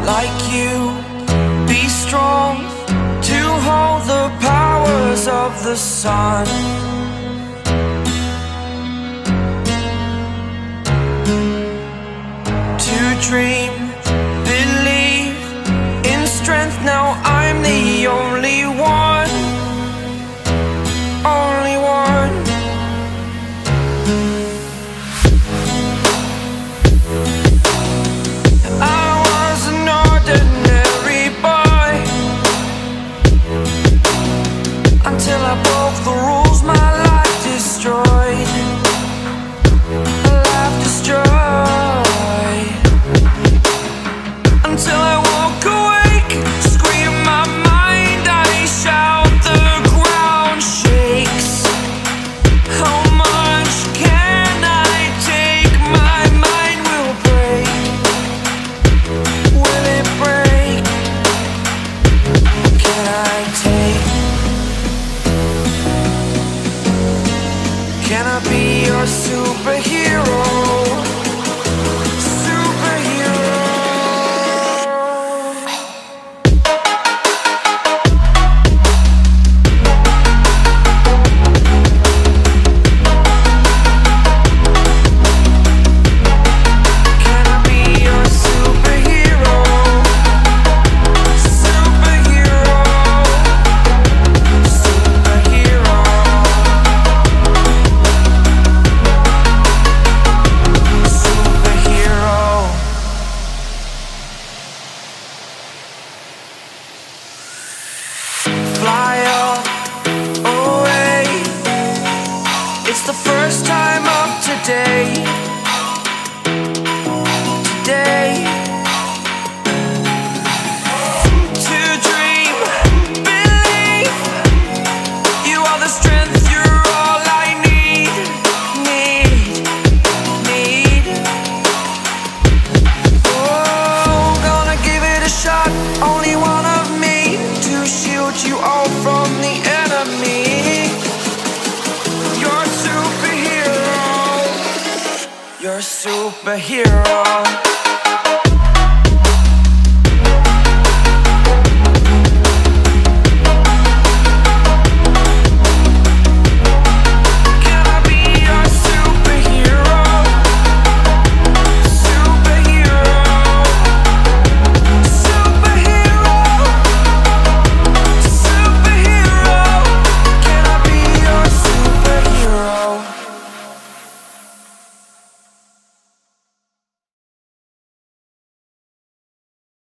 like you, be strong to hold the powers of the sun. To dream, believe in strength. Now I'm the only one, only one. I was an ordinary boy until I broke the rules. My life destroyed, life destroyed. Until I walk awake, scream my mind, I shout, the ground shakes. How much can I take? My mind will break. Will it break? Can I take? Can I be your superhero? Fly up, away. It's the first time of today. Today. To dream, believe. You are the strength, you're all I need. Oh, gonna give it a shot. Only one of me to shield you all from the enemy. You're a superhero. You're a superhero.